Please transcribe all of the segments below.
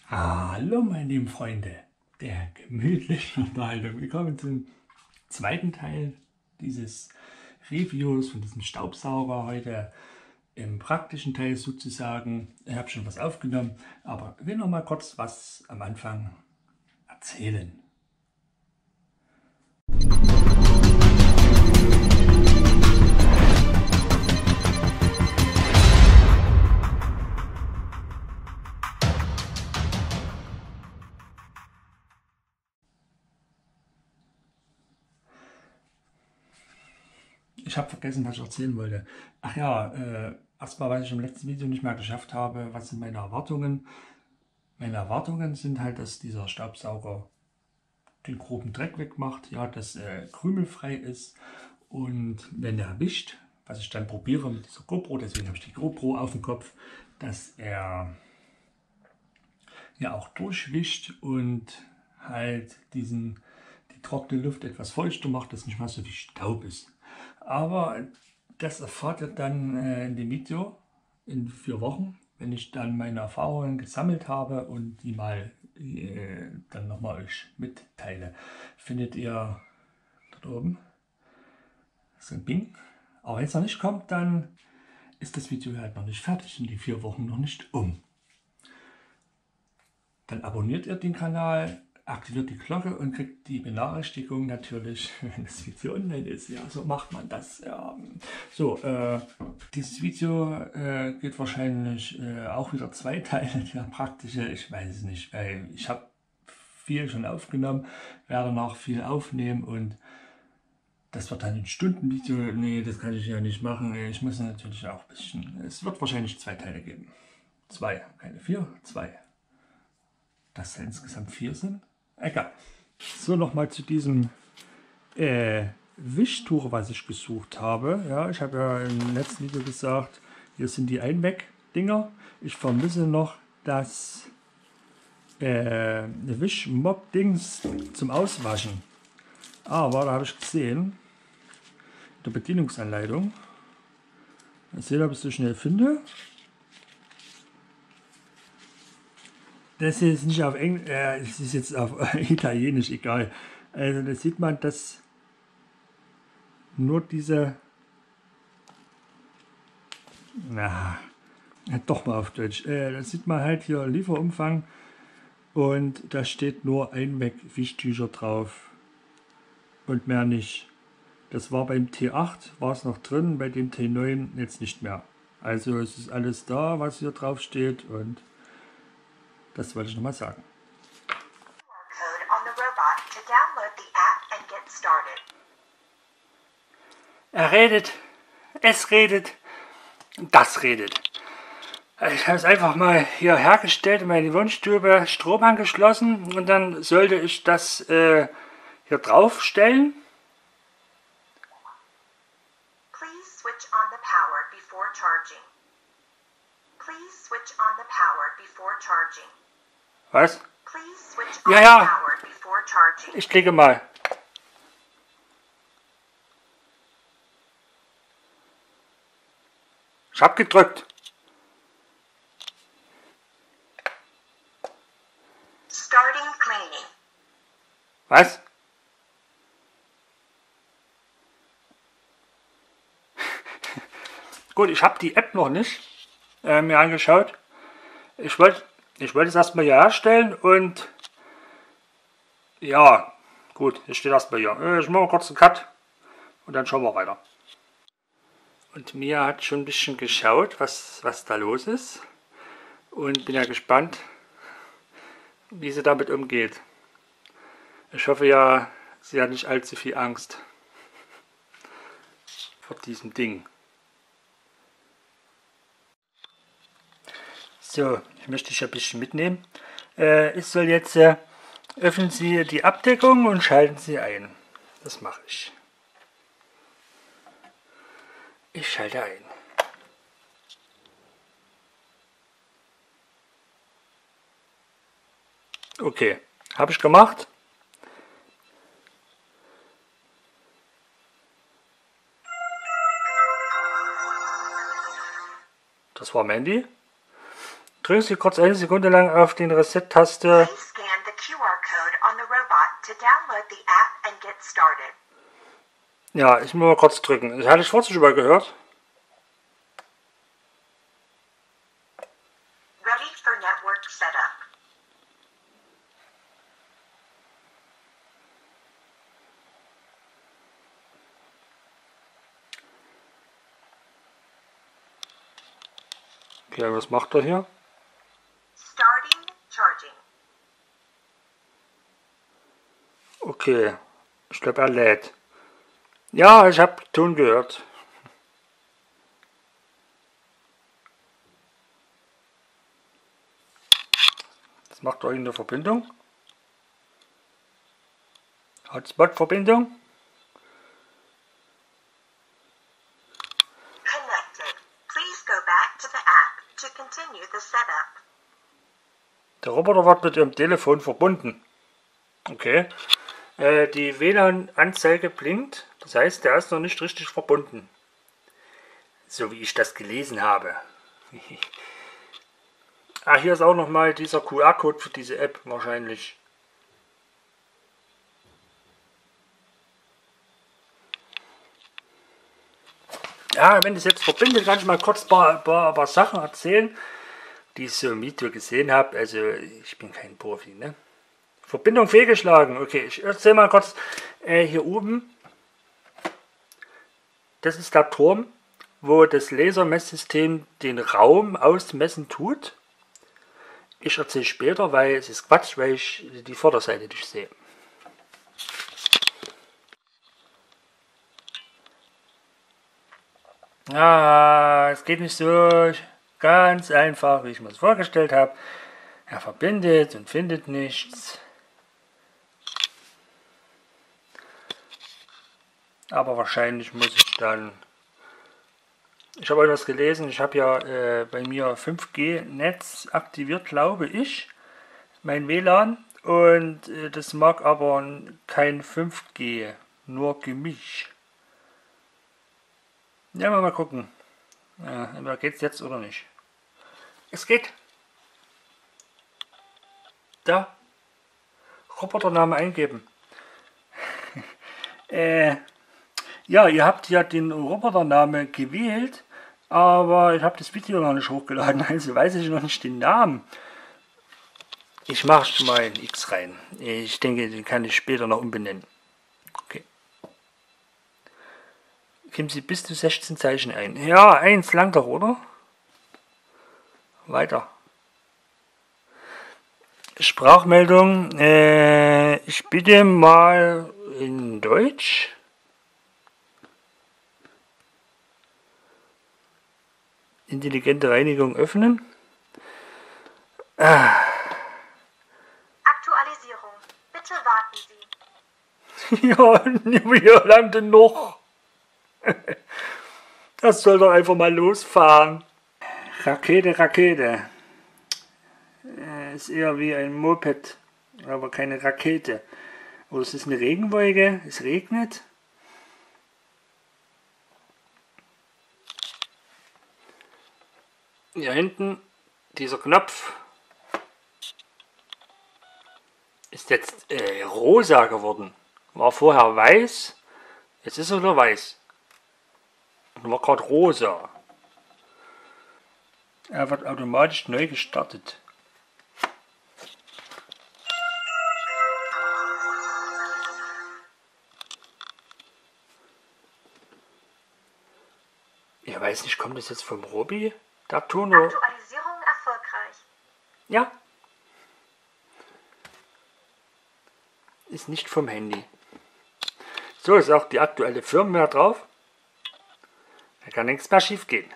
Hallo meine lieben Freunde der gemütlichen Unterhaltung. Willkommen zum zweiten Teil dieses Reviews von diesem Staubsauger. Heute im praktischen Teil sozusagen. Ich habe schon was aufgenommen, aber will noch mal kurz was am Anfang erzählen. Ich habe vergessen, was ich erzählen wollte. Ach ja, erstmal, was ich im letzten Video nicht mehr geschafft habe, was sind meine Erwartungen? Meine Erwartungen sind halt, dass dieser Staubsauger den groben Dreck wegmacht, ja, dass krümelfrei ist und wenn er wischt, was ich dann probiere mit dieser GoPro, deswegen habe ich die GoPro auf dem Kopf, dass er ja auch durchwischt und halt die trockene Luft etwas feuchter macht, dass nicht mal so viel Staub ist. Aber das erfahrt ihr dann in dem Video in 4 Wochen, wenn ich dann meine Erfahrungen gesammelt habe und die mal dann nochmal euch mitteile. Findet ihr dort oben so ein Bing. Aber wenn es noch nicht kommt, dann ist das Video halt noch nicht fertig und die 4 Wochen noch nicht um. Dann abonniert ihr den Kanal, aktiviert die Glocke und kriegt die Benachrichtigung natürlich, wenn das Video online ist. Ja, so macht man das. Ja. So, dieses Video geht wahrscheinlich auch wieder 2 Teile, der praktische. Ich weiß es nicht, weil ich habe viel schon aufgenommen, werde noch viel aufnehmen und das wird dann ein Stundenvideo. Nee, das kann ich ja nicht machen. Ich muss natürlich auch ein bisschen. Es wird wahrscheinlich 2 Teile geben. 2, keine 4, 2. Dass da insgesamt 4 sind. Egal. So, nochmal zu diesem Wischtuch, was ich gesucht habe. Ja, ich habe ja im letzten Video gesagt, hier sind die Einweg-Dinger. Ich vermisse noch das Wischmopp-Dings zum Auswaschen. Aber da habe ich gesehen, in der Bedienungsanleitung, mal sehen, ob ich es so schnell finde. Das ist nicht auf Englisch, es ist jetzt auf Italienisch, egal. Also da sieht man, dass nur diese, doch mal auf Deutsch, da sieht man halt hier Lieferumfang und da steht nur Einweg-Wischtücher drauf und mehr nicht. Das war beim T8, war es noch drin, bei dem T9 jetzt nicht mehr. Also es ist alles da, was hier drauf steht und das wollte ich nochmal sagen. Er redet, es redet, das redet. Ich habe es einfach mal hier hergestellt, in meine Wohnstube Strom angeschlossen und dann sollte ich das hier drauf stellen. Please switch on the power before charging. Please switch on the power before charging. Was? Please switch on Ja, the ja. power before charging. Ich klicke mal. Ich habe gedrückt. Starting cleaning. Was? Gut, ich habe die App noch nicht mir angeschaut. Ich wollte es erstmal hier herstellen und ja, gut, es steht erstmal hier. Ich mache mal kurz einen Cut und dann schauen wir weiter. Und Mia hat schon ein bisschen geschaut, was da los ist und bin ja gespannt, wie sie damit umgeht. Ich hoffe ja, sie hat nicht allzu viel Angst vor diesem Ding. So, ich möchte dich ein bisschen mitnehmen. Ich soll jetzt, öffnen Sie die Abdeckung und schalten Sie ein. Das mache ich. Ich schalte ein. Okay, habe ich gemacht. Das war Mandy. Drücken Sie kurz eine Sekunde lang auf die Reset-Taste. Please scan the QR code on the robot to download the app and get started. Ja, ich muss mal kurz drücken. Das hatte ich vorhin schon mal gehört. Ready for network setup. Okay, was macht er hier? Starting charging. Okay, ich glaube, er lädt. Ja, ich habe Ton gehört. Das macht er in der Verbindung. Hotspot-Verbindung. Connected. Please go back to the app to continue the setup. Der Roboter wird mit Ihrem Telefon verbunden. Okay. Die WLAN-Anzeige blinkt. Das heißt, der ist noch nicht richtig verbunden. So wie ich das gelesen habe. Ah, hier ist auch nochmal dieser QR-Code für diese App wahrscheinlich. Ja, wenn das jetzt verbindet, kann ich mal kurz ein paar Sachen erzählen, die ich so im Video gesehen habe. Also, ich bin kein Profi, ne? Verbindung fehlgeschlagen. Okay, ich erzähle mal kurz. Hier oben, das ist der Turm, wo das Lasermesssystem den Raum ausmessen tut. Ich erzähle später, weil es ist Quatsch, weil ich die Vorderseite nicht sehe. Ah, es geht nicht so ganz einfach, wie ich mir das vorgestellt habe. Er verbindet und findet nichts. Aber wahrscheinlich muss ich dann... Ich habe etwas gelesen, ich habe ja bei mir 5G-Netz aktiviert, glaube ich, mein WLAN. Und das mag aber kein 5G, nur Gemisch. Ja, mal gucken. Entweder geht es jetzt oder nicht. Es geht. Da. Robotername eingeben. Ja, ihr habt ja den Robotername gewählt, aber ich habe das Video noch nicht hochgeladen, also weiß ich noch nicht den Namen. Ich mache schon mal ein X rein. Ich denke, den kann ich später noch umbenennen. Okay. Geben Sie bis zu 16 Zeichen ein. Ja, 1 lang doch, oder? Weiter. Sprachmeldung. Ich bitte mal in Deutsch. Intelligente Reinigung öffnen. Aktualisierung. Bitte warten Sie. Ja, wie lange denn noch? Das soll doch einfach mal losfahren. Rakete, Rakete. Ist eher wie ein Moped, aber keine Rakete. Oder ist es eine Regenwolke? Es regnet. Hier hinten, dieser Knopf ist jetzt rosa geworden. War vorher weiß, jetzt ist er wieder weiß. Und war gerade rosa. Er wird automatisch neu gestartet. Ich weiß nicht, kommt das jetzt vom Robby? Der Ton oder? Aktualisierung erfolgreich. Ja. Ist nicht vom Handy. So ist auch die aktuelle Firmware drauf. Da kann nichts mehr schief gehen.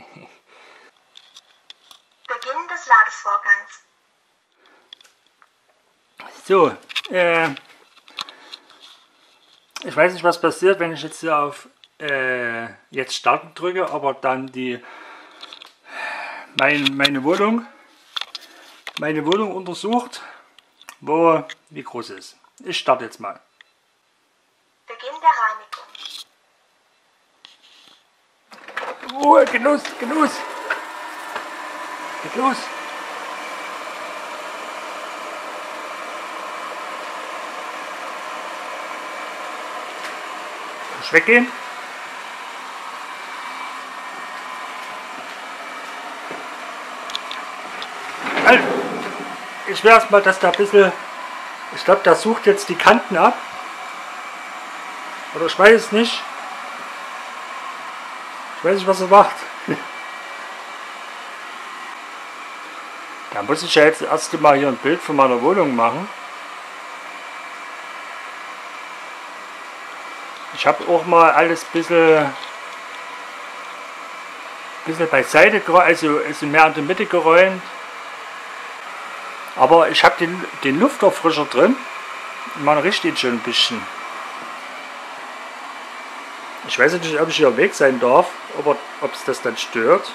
Beginn des Ladevorgangs. So, ich weiß nicht, was passiert, wenn ich jetzt hier auf jetzt starten drücke, aber dann meine Wohnung untersucht, wie groß es ist. Ich starte jetzt mal. Beginn der Reinigung. Ruhe, Genuss, Genuss. Geht los. Muss weggehen. Also, ich will erstmal, dass da ein bisschen... Ich glaube, der sucht jetzt die Kanten ab. Oder ich weiß es nicht. Ich weiß nicht, was er macht. Da muss ich ja jetzt erst mal hier ein Bild von meiner Wohnung machen. Ich habe auch mal alles ein bisschen beiseite geräumt, also mehr in die Mitte geräumt. Aber ich habe den Lufterfrischer drin. Man riecht ihn schon ein bisschen. Ich weiß nicht, ob ich hier weg sein darf, ob es das dann stört.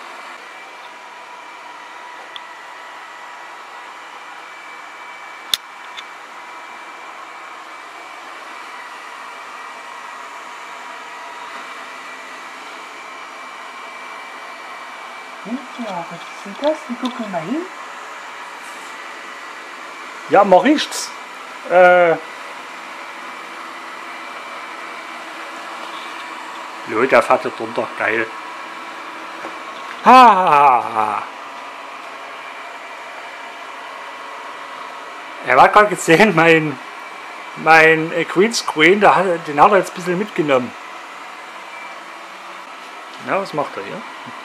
Ja, was ist denn das? Wir gucken mal hin. Ja, man riecht's. Jo, der fährt da drunter. Geil. Ha! Er hat gerade gesehen, mein Greenscreen, den hat er jetzt ein bisschen mitgenommen. Ja, was macht er hier?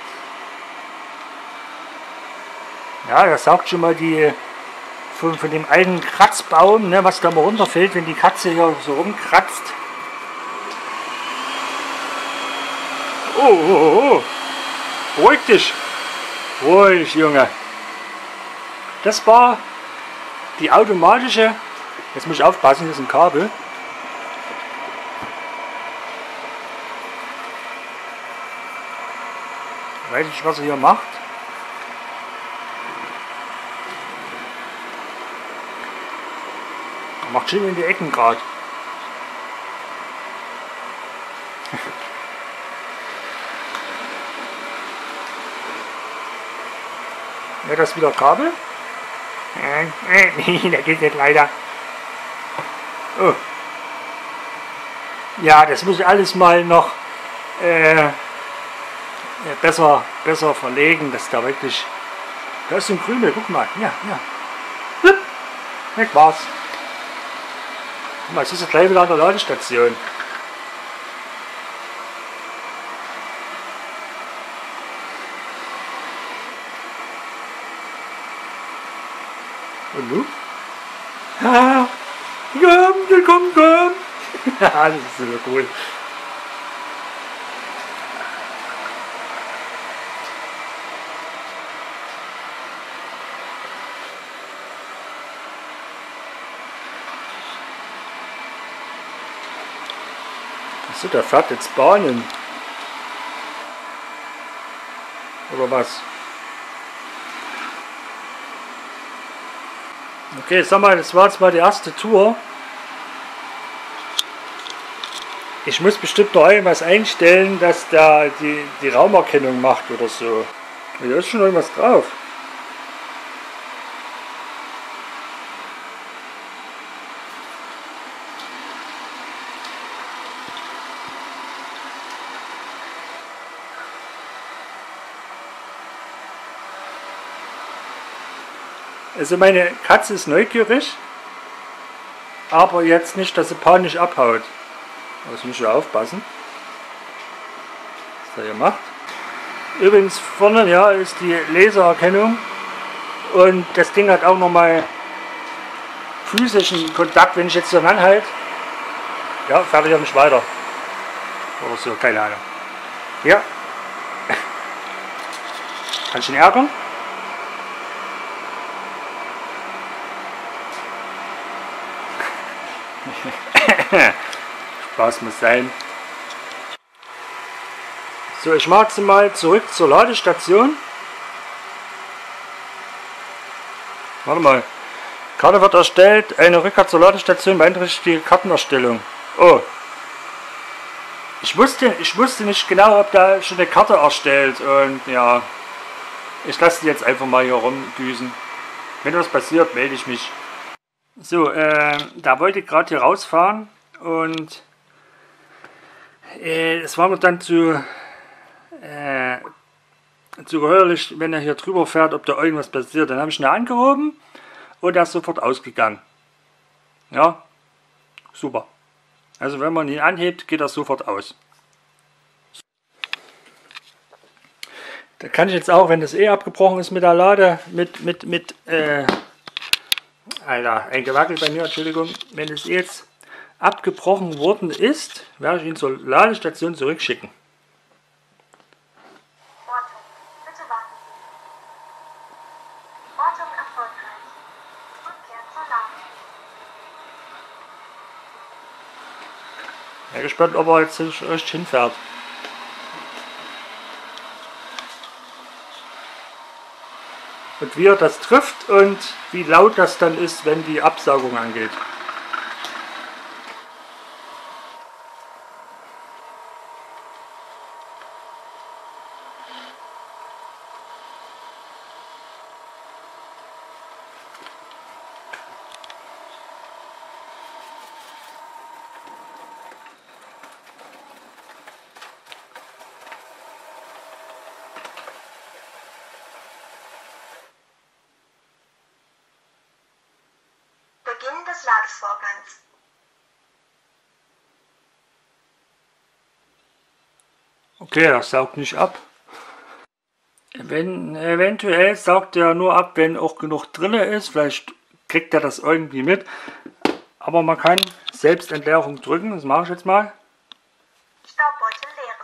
Ja, er saugt schon mal die von dem alten Kratzbaum, ne, was da mal runterfällt, wenn die Katze hier so rumkratzt. Oh. Beruhig dich. Ruhig, Junge. Das war die automatische... Jetzt muss ich aufpassen, das ist ein Kabel. Ich weiß nicht, was er hier macht. Er macht schön in die Ecken gerade. Ja, das ist wieder Kabel. Nee, der geht nicht leider. Oh. Ja, das muss ich alles mal noch besser verlegen, dass da wirklich... Da ist ein Krümel, guck mal. Ja. Hup. Weg war's. Guck mal, es ist ja gleich wieder an der Ladestation. Und nun? Ah, komm. Das ist so cool. Achso, der fährt jetzt Bahnen. Oder was? Okay, sag mal, das war jetzt mal die erste Tour. Ich muss bestimmt noch irgendwas einstellen, dass der die Raumerkennung macht oder so. Hier ist schon irgendwas drauf. Also meine Katze ist neugierig, aber jetzt nicht, dass sie panisch abhaut. Also muss ich aufpassen, was er hier macht. Übrigens vorne ja ist die Lasererkennung und das Ding hat auch nochmal physischen Kontakt, wenn ich jetzt so anhalte. Ja, fährt er nicht weiter. Oder so, keine Ahnung. Ja. Kann ich ihn ärgern? Spaß muss sein. So, ich mache jetzt mal zurück zur Ladestation. Warte mal. Karte wird erstellt. Eine Rückkehr zur Ladestation beeinträchtigt die Kartenerstellung. Oh. Ich wusste nicht genau, ob da schon eine Karte erstellt. Und ja, ich lasse die jetzt einfach mal hier rumdüsen. Wenn was passiert, melde ich mich. So, da wollte ich gerade hier rausfahren und Es war mir dann zu geheuerlich, wenn er hier drüber fährt, ob da irgendwas passiert. Dann habe ich ihn angehoben und er ist sofort ausgegangen. Ja, super. Also wenn man ihn anhebt, geht er sofort aus. Da kann ich jetzt auch, wenn das abgebrochen ist mit der Lade, Alter, ein Gewackel bei mir, Entschuldigung, wenn es jetzt abgebrochen worden ist, werde ich ihn zur Ladestation zurückschicken. Wartung. Bitte warten Sie. Wartung erfolgreich. Rückkehr zur Ladung. Ich bin gespannt, ob er jetzt richtig hinfährt. Und wie er das trifft und wie laut das dann ist, wenn die Absaugung angeht. Beginn des Ladevorgangs. Okay, er saugt nicht ab. Eventuell saugt er nur ab, wenn auch genug drin ist. Vielleicht kriegt er das irgendwie mit. Aber man kann Selbstentleerung drücken. Das mache ich jetzt mal. Staubbeutel leeren.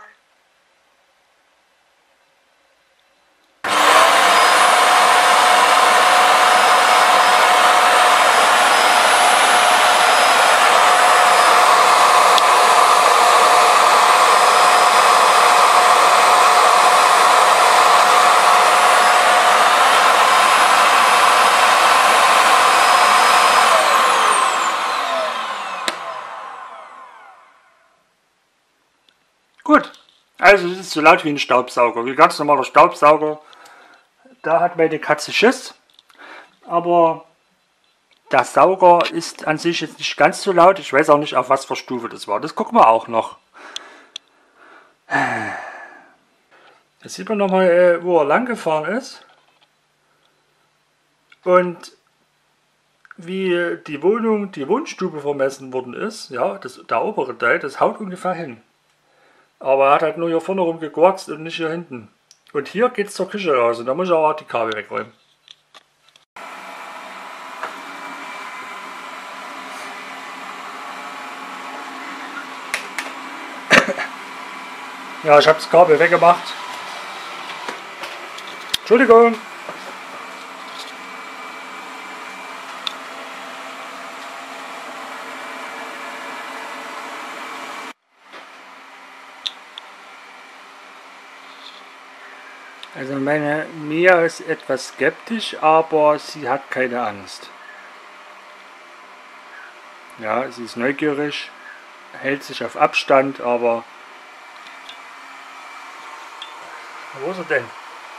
Gut, also es ist so laut wie ein Staubsauger, wie ganz normaler Staubsauger. Da hat meine Katze Schiss, aber der Sauger ist an sich jetzt nicht ganz so laut. Ich weiß auch nicht, auf was für Stufe das war. Das gucken wir auch noch. Jetzt sieht man nochmal, wo er lang gefahren ist und wie die Wohnstube vermessen worden ist. Ja, der obere Teil, das haut ungefähr hin. Aber er hat halt nur hier vorne rumgegurzt und nicht hier hinten. Und hier geht es zur Küche raus und da muss ich aber auch die Kabel wegräumen. Ja, ich habe das Kabel weggemacht. Entschuldigung. Also meine Mia ist etwas skeptisch, aber sie hat keine Angst. Ja, sie ist neugierig, hält sich auf Abstand, aber... Wo ist er denn?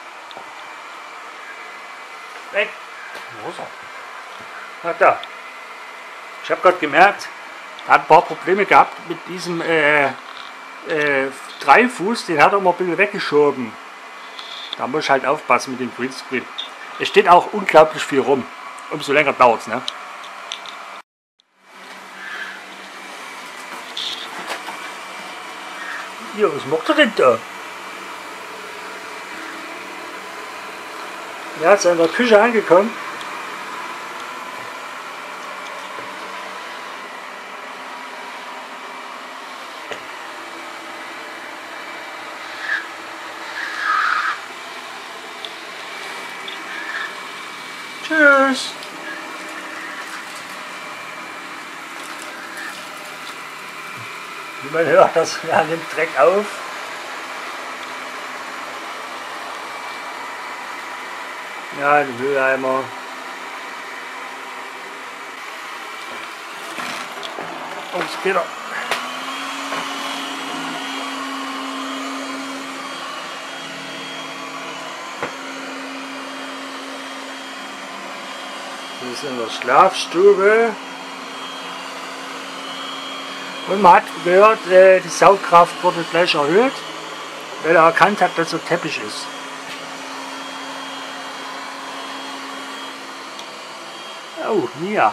Weg! Wo ist er? Ach, da. Ich habe gerade gemerkt, er hat ein paar Probleme gehabt mit diesem Dreifuß, den hat er immer ein bisschen weggeschoben. Da muss ich halt aufpassen mit dem Greenscreen. Es steht auch unglaublich viel rum. Umso länger dauert es, ne? Ja, was macht er denn da? Er ist in der Küche angekommen. Tschüss. Wie man hört, er nimmt Dreck auf. Ja, den Mülleimer. Oh, es geht doch. Wir sind in der Schlafstube. Und man hat gehört, die Saugkraft wurde gleich erhöht, weil er erkannt hat, dass er Teppich ist. Oh, Mia.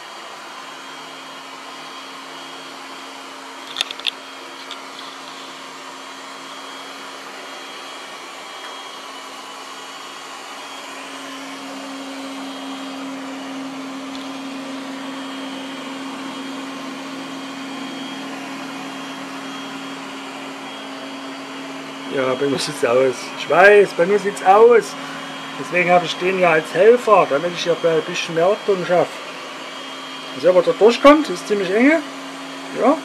Ja, bei mir sieht's aus. Ich weiß, bei mir sieht's aus. Deswegen habe ich den ja als Helfer, damit ich ja ein bisschen mehr Ordnung schaffe. Also, aber da durchkommt, ist ziemlich enge. Ja.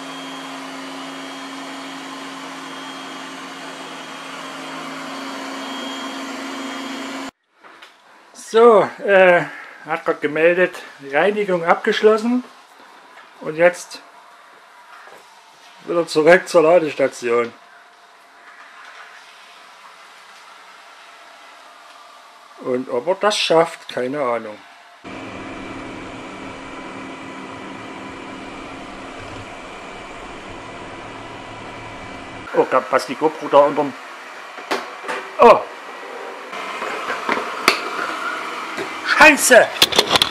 So, hat gerade gemeldet, Reinigung abgeschlossen. Und jetzt wieder zurück zur Ladestation. Und ob er das schafft, keine Ahnung. Oh, da passt die GoPro da unterm. Oh! Scheiße!